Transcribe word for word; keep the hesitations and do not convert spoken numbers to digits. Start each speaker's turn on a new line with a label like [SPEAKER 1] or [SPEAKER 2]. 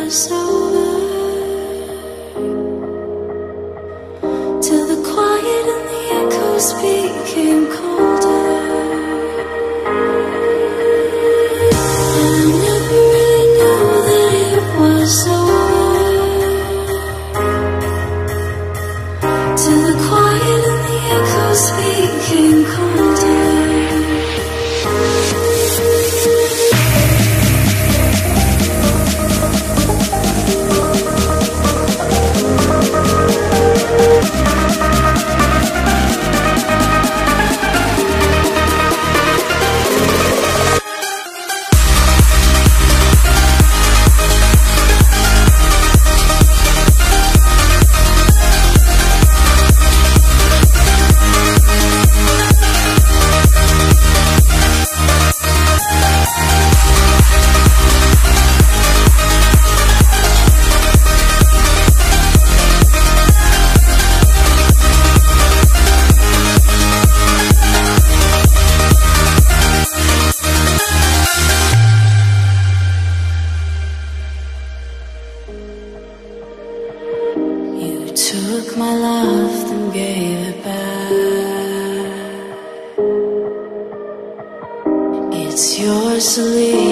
[SPEAKER 1] was over, till the quiet and the echoes became colder. And I never really knew that it was over, till the quiet and the echoes became colder. Took my love, then gave it back. It's yours to leave.